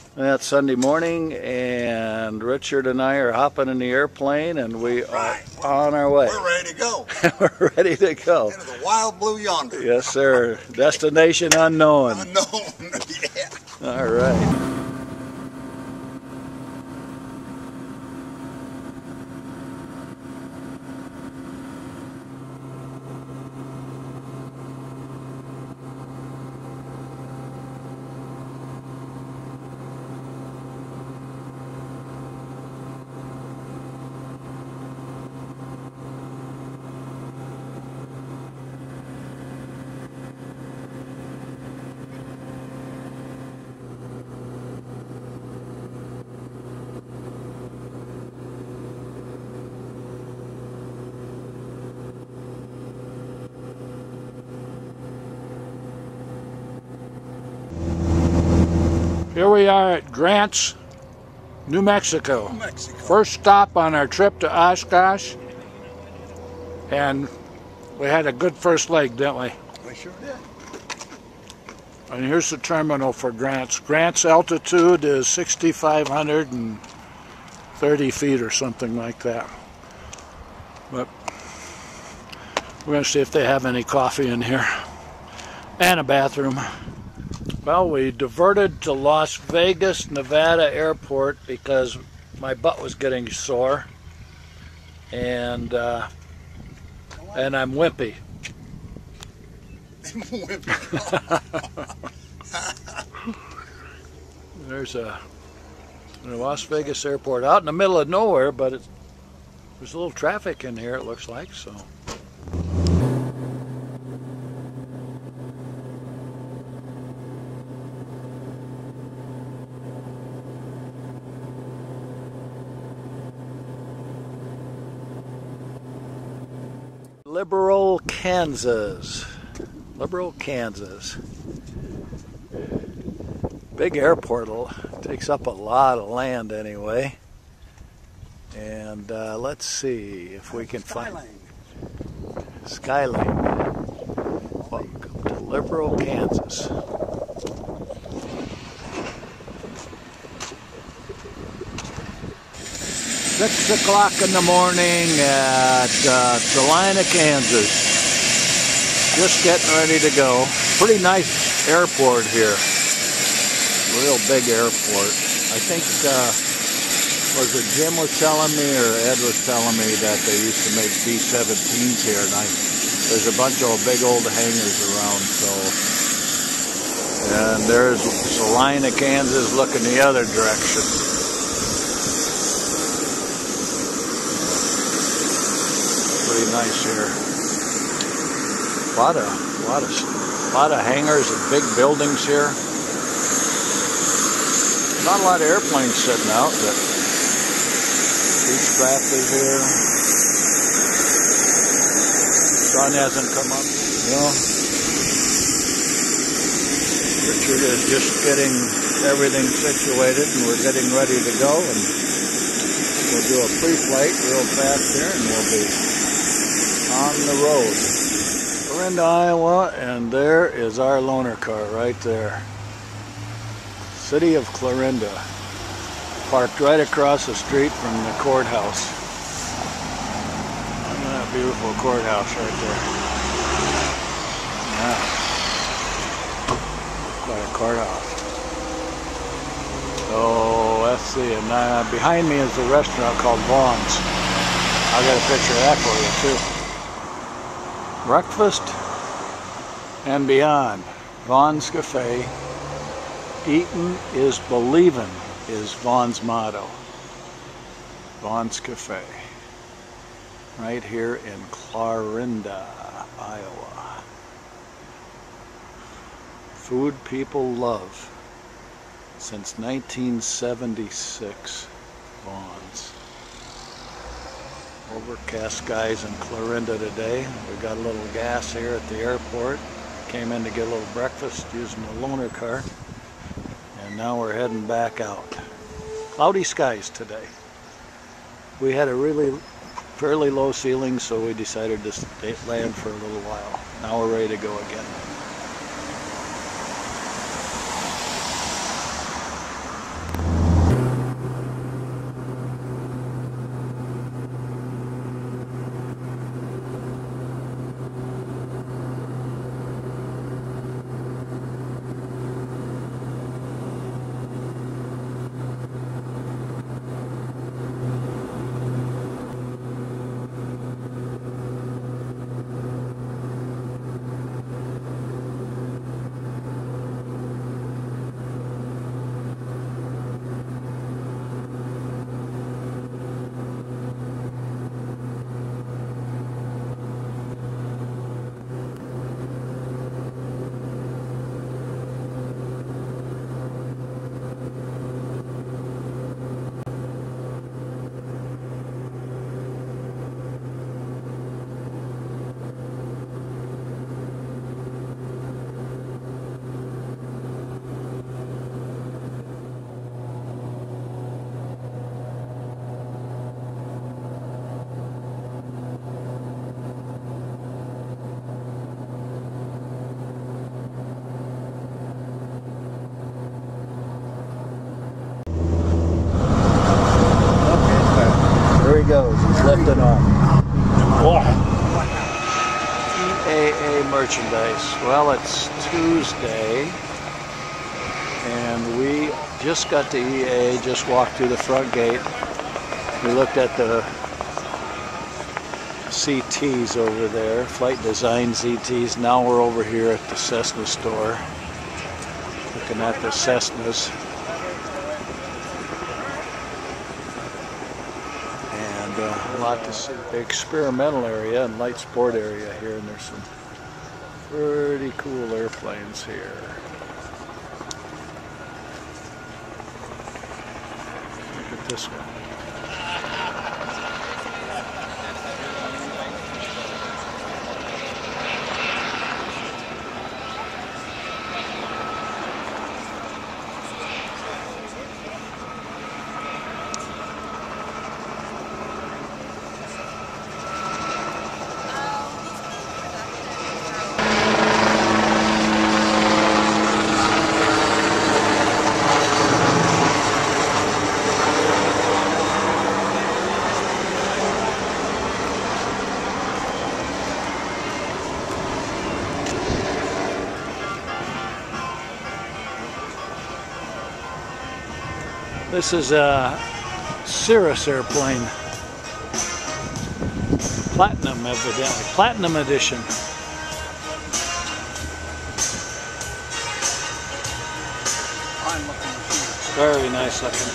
It's Sunday morning, and Richard and I are hopping in the airplane, and we are on our way. We're ready to go. We're ready to go. Into the wild blue yonder. Yes, sir. Destination unknown. Unknown, yeah. All right. Here we are at Grants, New Mexico. First stop on our trip to Oshkosh, and we had a good first leg, didn't we? We sure did. And here's the terminal for Grants. Grants' altitude is 6,530 feet or something like that. But we're going to see if they have any coffee in here and a bathroom. Well, we diverted to Las Vegas, Nevada airport because my butt was getting sore, and I'm wimpy. There's a Las Vegas airport out in the middle of nowhere, but there's a little traffic in here, it looks like, so. Liberal, Kansas. Liberal, Kansas. Big airport, takes up a lot of land anyway. And let's see if we can find Skylane. Welcome to Liberal, Kansas. Six o'clock in the morning at Salina, Kansas. Just getting ready to go. Pretty nice airport here. Real big airport. I think, was it Jim was telling me or Ed was telling me that they used to make B-17s here, and there's a bunch of big old hangars around, so. And there's Salina, Kansas looking the other direction. Pretty nice here. A lot of hangars and big buildings here. Not a lot of airplanes sitting out, but Beechcraft is here. Sun hasn't come up. No. Richard is just getting everything situated, and we're getting ready to go. And we'll do a pre-flight real fast here, and we'll be on the road. We're into Iowa, and there is our loaner car right there. City of Clarinda, parked right across the street from the courthouse. Look at that beautiful courthouse right there. Yeah, quite a courthouse. So let's see, and behind me is a restaurant called Vaughn's. I'll get a picture of that for you too. Breakfast and beyond. Vaughn's Cafe. Eatin' is believin' is Vaughn's motto. Vaughn's Cafe. Right here in Clarinda, Iowa. Food people love. Since 1976, Vaughn's. Overcast skies in Clarinda today. We got a little gas here at the airport. Came in to get a little breakfast using the loaner car. And now we're heading back out. Cloudy skies today. We had a really fairly low ceiling, so we decided to land for a little while. Now we're ready to go again. lifting off. EAA merchandise. Well, it's Tuesday, and we just got to EAA, just walked through the front gate. We looked at the CTs over there, Flight Design CTs. Now we're over here at the Cessna store, looking at the Cessnas. And a lot to see. The experimental area and light sport area here, and there's some pretty cool airplanes here. Look at this one. This is a Cirrus airplane, platinum evidently, platinum edition. Very nice looking.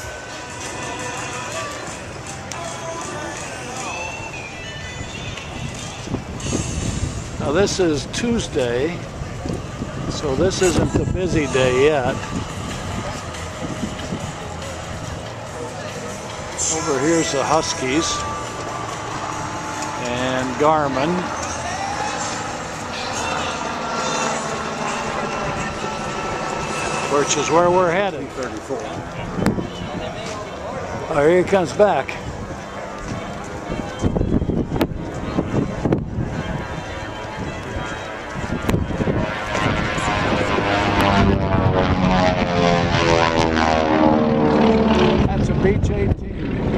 Now this is Tuesday, so this isn't the busy day yet. Over here's the Huskies and Garmin. Which is where we're headed. 34. Oh, here he comes back. That's a Beach 18.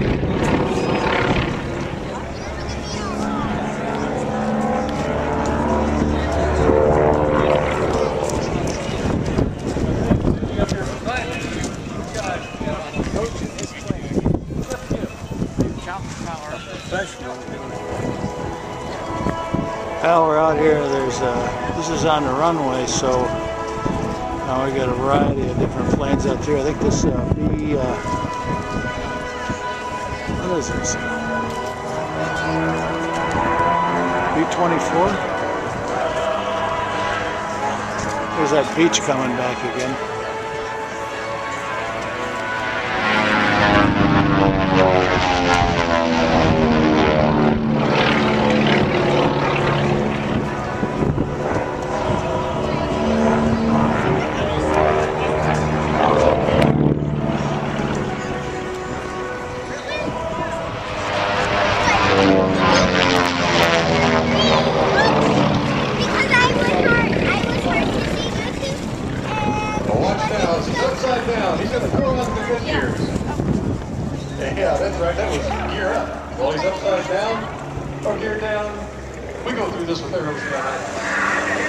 Well, we're out here. This is on the runway, so now we got a variety of different planes out here. I think this what is this? B-24. There's that Beach coming back again. Yeah, that's right. That was gear up. While he's upside down or gear down, we go through this with our nose down.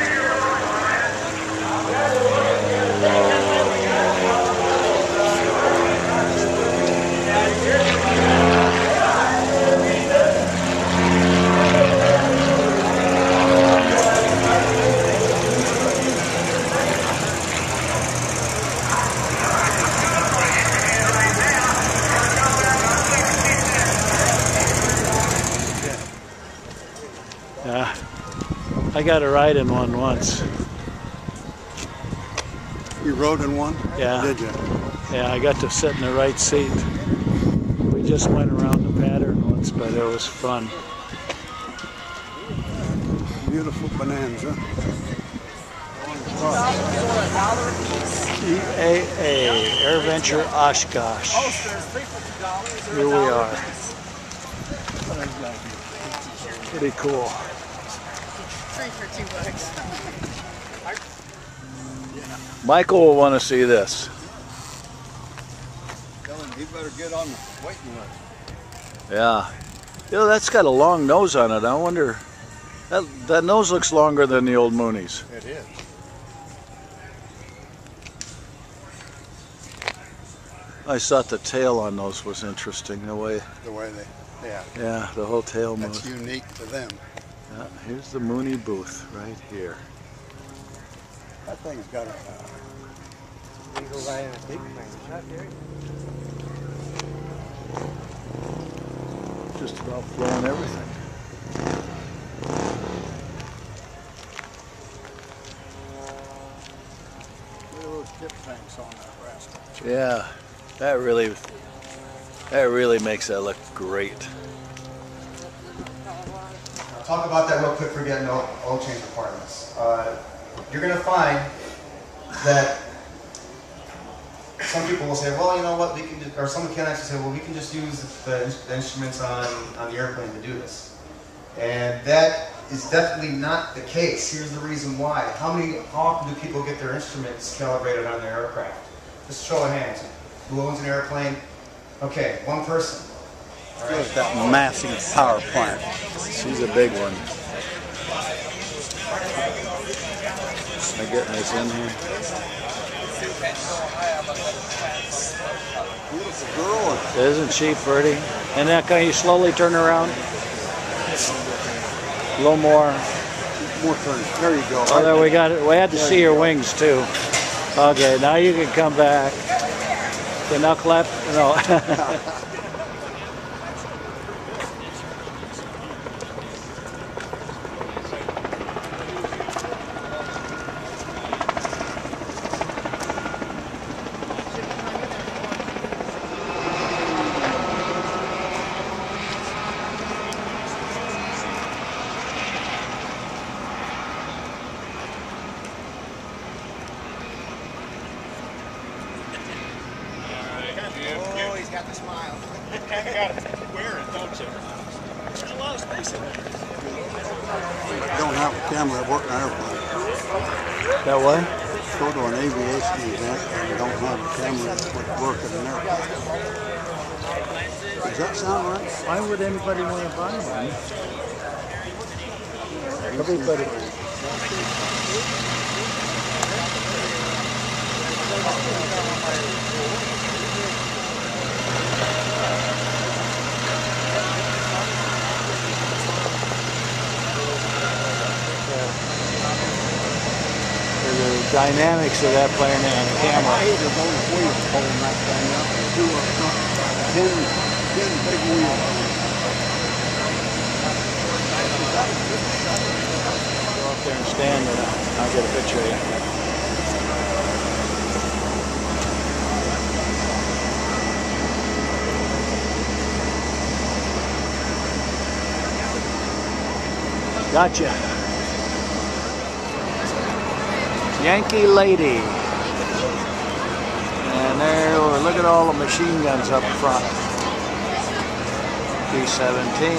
I got a ride in one once. You rode in one? Yeah. Did you? Yeah, I got to sit in the right seat. We just went around the pattern once, but it was fun. Beautiful Bonanza. EAA, AirVenture Oshkosh. Here we are. Pretty cool. Free for $2. Michael will want to see this. Tell him he better get on the waiting list. Yeah. You know, that's got a long nose on it. I wonder, that nose looks longer than the old Moonies. It is. I thought the tail on those was interesting, the way they, yeah. Yeah, the whole tail moves. That's unique to them. Yeah, here's the Mooney booth right here. That thing's got a... You go right in a big thing. Not there. Just about flowing everything. Look at those tip tanks on that rascal. Yeah, that really makes that look great. Talk about that real quick for getting oil change requirements. You're going to find that some people will say, well, you know what, we can just, or some mechanics will say, well, we can just use the instruments on the airplane to do this. And that is definitely not the case. Here's the reason why. How often do people get their instruments calibrated on their aircraft? Just show of hands. Who owns an airplane? Okay, one person. All right. That massive power plant. She's a big one. Am I getting this in here? Beautiful girl. Isn't she pretty? And now can you slowly turn around? A little more. More turns. There you go. Oh, there we got it. We had to see her wings too. Okay, now you can come back. Okay, now clap. No. Oh, he's got the smile. You kind of got to wear it, don't you? There's a lot of space in there. Don't have a camera that works in an airplane. That way? Go to an aviation event and you don't have a camera that would work in an airplane. Does that sound right? Why would anybody want to buy one? Everybody. The dynamics of that plane on the camera. There's only wheels holding that thing up. Two up front. 10 big wheels. Go up there and stand and I'll get a picture of you. Gotcha. Yankee Lady. And there, look at all the machine guns up front. B-17.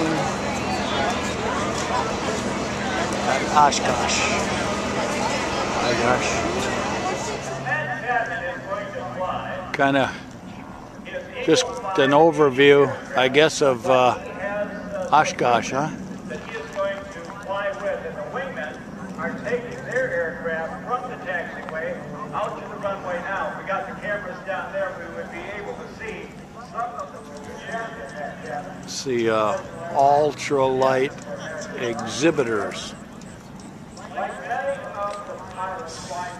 At Oshkosh. Oh gosh. Kind of just an overview, I guess, of Oshkosh, huh? Are taking their aircraft from the taxiway out to the runway now. If we got the cameras down there, we would be able to see some of them. See ultralight exhibitors. Like many of the pilots flying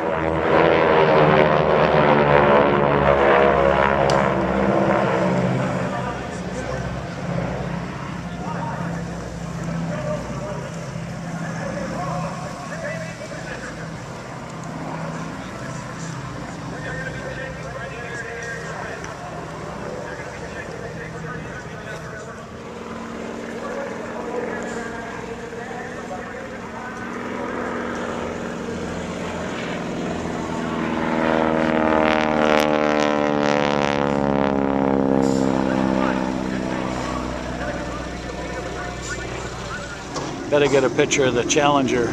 Gotta get a picture of the Challenger.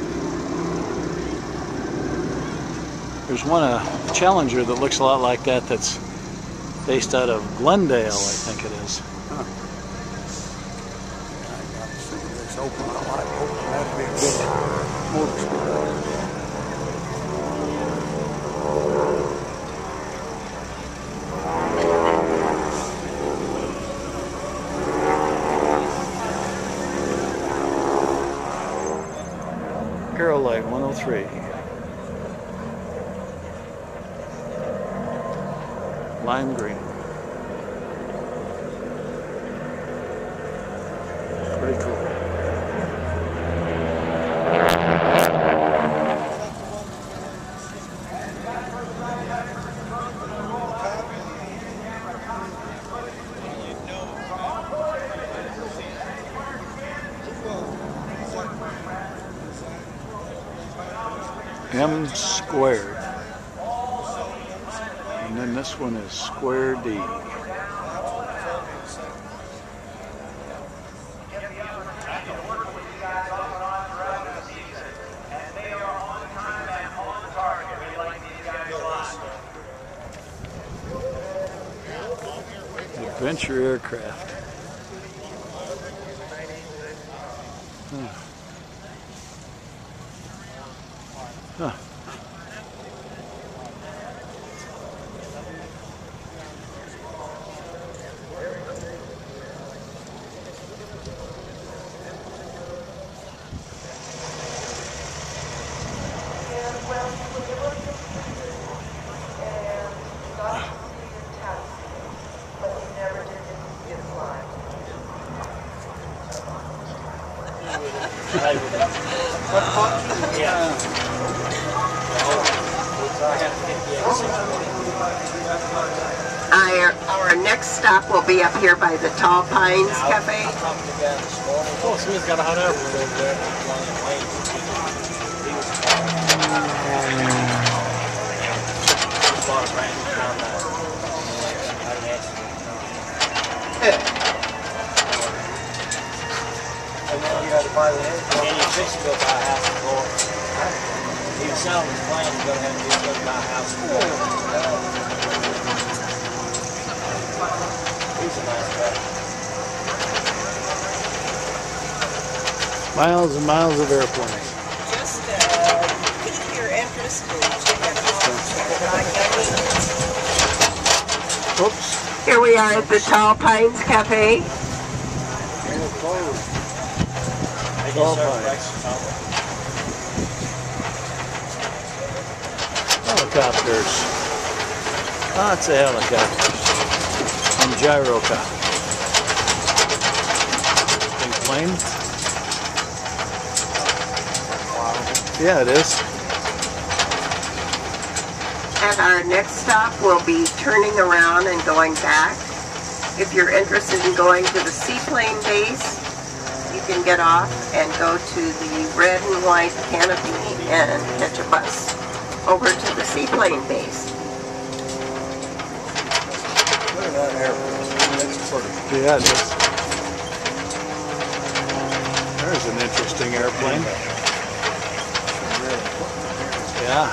There's one Challenger that looks a lot like that that's based out of Glendale, I think it is. it's open. I like open. That'd be a good motorsport. Girl Light 103. Lime green. Pretty cool. M squared. And then this one is square D. Adventure aircraft. Huh. Huh. Our next stop will be up here by the Tall Pines Cafe. Oh, somebody's got a hot air balloon over there. And then you had to buy the head. And you fix to go buy a house and floor. He was selling his plan to go ahead and go buy a house and floor. He's a nice guy. Miles and miles of airplanes. Just pique your interest and check out the Oops. Here we are at the Tall Pines Cafe. Helicopters. Lots of helicopters. And gyrocopters. Big plane. Yeah, it is. At our next stop, we'll be turning around and going back. If you're interested in going to the seaplane base, you can get off and go to the red and white canopy and catch a bus over to the seaplane base. Look at that airplane. That's pretty. Yeah, it is. There's an interesting airplane. Yeah.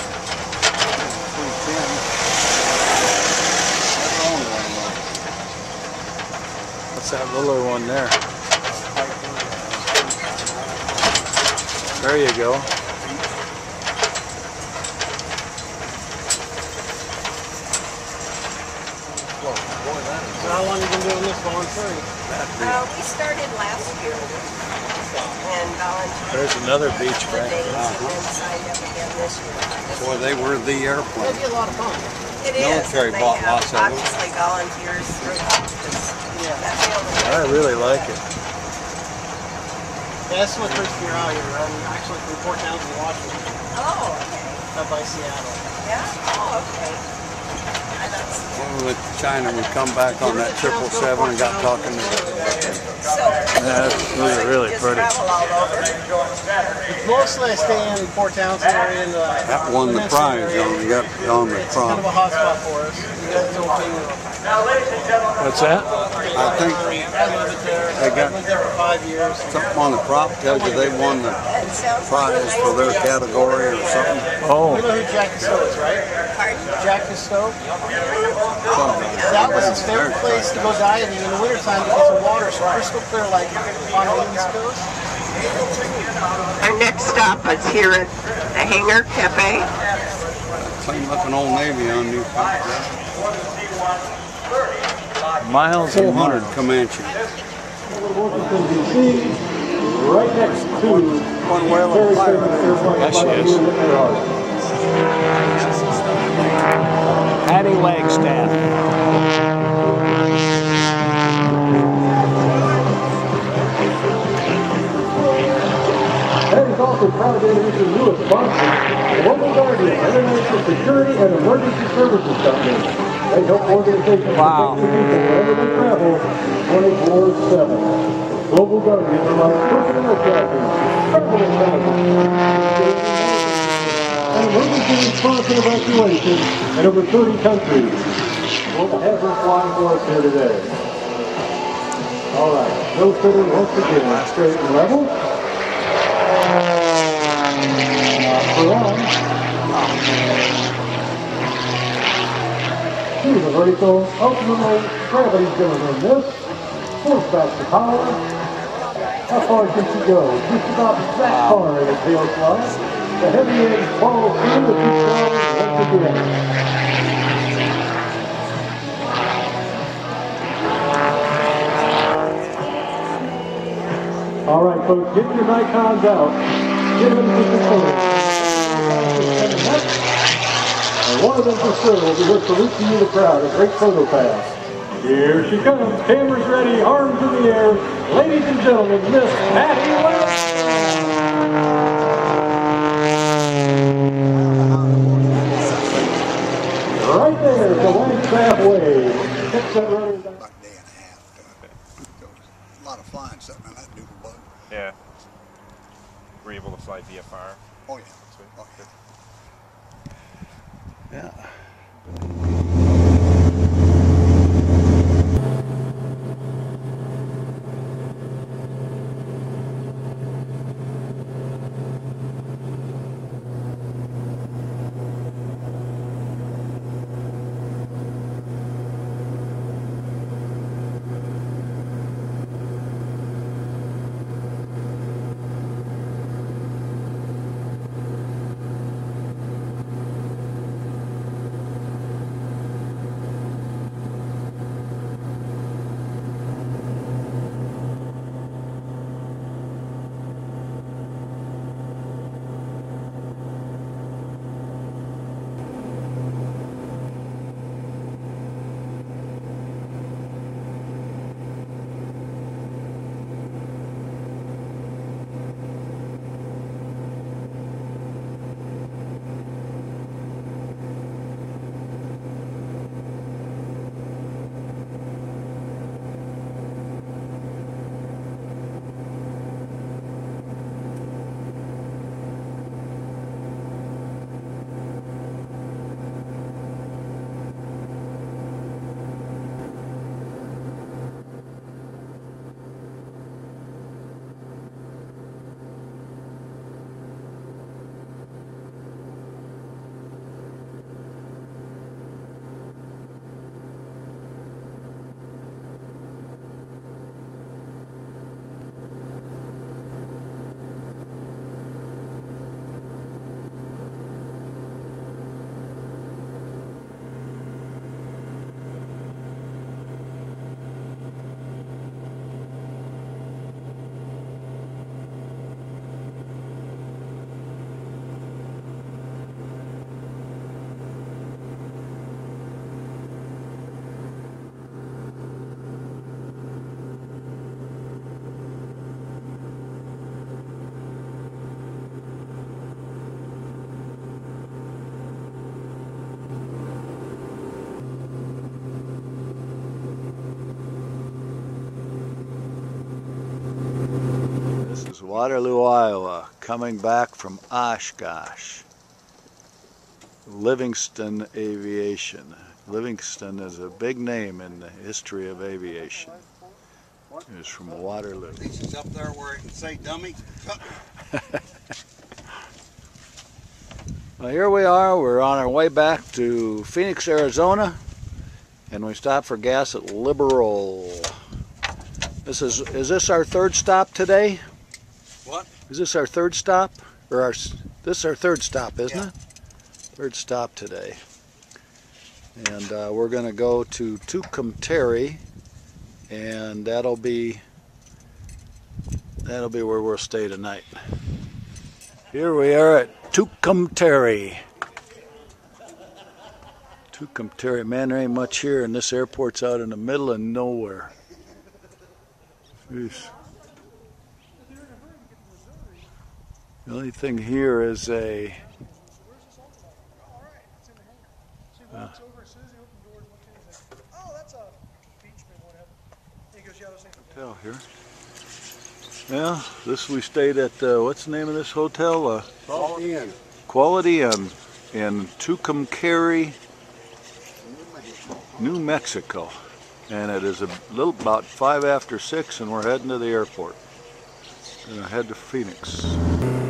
What's that little one there? There you go. How long have you been doing this voluntary? We started last year and volunteered. There's another beach, The Frank. days and then signed up again this year. Boy, they were the airplane. That'd be a lot of fun. It is. Military and they bought have lots of them. obviously volunteers throughout this. That's the only way. I really like it. Yeah, that's my first year out here. I'm actually from Port Townsend, Washington, Oh, okay. up by Seattle. Yeah? Oh, okay. When we went to China, we come back on that 777 and got talking to So, That's really just pretty. travel all over. Mostly I stay in Port Townsend area in the that won the prize. You got on the It's kind of a prompt. hot spot for us. You guys don't think What's that? I think I lived there. They got- I lived there for 5 years. something on the prop tells you they won the It sounds like prize a for their nice category or something. Oh, You know who Jack Castillo is, right? Jack Cousteau. That was his favorite place to go diving in the wintertime because of water, so crystal clear like on the East Coast. Our next stop is here at the Hangar Cafe. Clean looking old Navy on new Miles and 400 miles. Comanche. Right next to One whale on fire. Yes, she is. Patty Wagstaff. That is also proud to introduce the newest sponsor, the Local Guardian International Security and Emergency Services Company. They help organizations Wow. protect the people wherever they travel 24/7. Global Guardian provides personal tracking, travel intelligence, and emergency response and evacuation in over 30 countries. We'll have her flying for us here today. All right, no fitting once again, straight and level. Through the vertical, ultimately, gravity's going to run this. Force back to power. How far can she go? Just about that far in the tail slide. The heavy edge follows through the two cars once again. All right, folks, get your Nikons out. Get them into the photo. And one of them for sure will be here saluting you, the crowd. A great photo pass. Here she comes. Cameras ready, arms in the air. Ladies and gentlemen, Miss Patty Wagstaff. Right there, the Wagstaff wave. Hits that rudder down. About a day and a half. There was a lot of flying sitting on that doodle bug. Yeah. Were you able to fly VFR? Oh yeah. Sweet. Oh, Yeah. Waterloo, Iowa, coming back from Oshkosh. Livingston Aviation. Livingston is a big name in the history of aviation. He was from Waterloo. at least it's up there where it can say dummy. Well, here we are. We're on our way back to Phoenix, Arizona, and we stopped for gas at Liberal. Is this our third stop today? What? Is this our third stop? Or this is our third stop, isn't it? Third stop today. And we're going to go to Tucumcari, and that'll be where we'll stay tonight. Here we are at Tucumcari. Tucumcari, man, there ain't much here, and this airport's out in the middle of nowhere. Jeez. The only thing here is a hotel here. Yeah, we stayed at what's the name of this hotel? Quality Inn in Tucumcari, New Mexico, and it is about 5 after 6, and we're heading to the airport. We're gonna head to Phoenix.